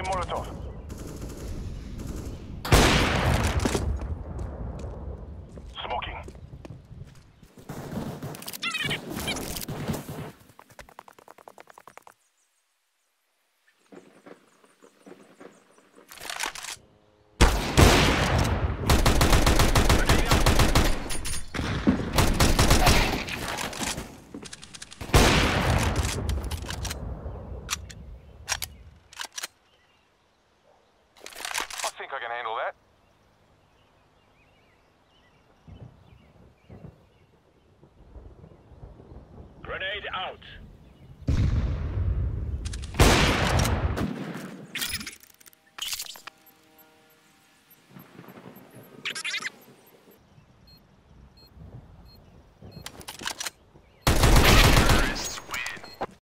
Molotov. Smoking. I think I can handle that. Grenade out.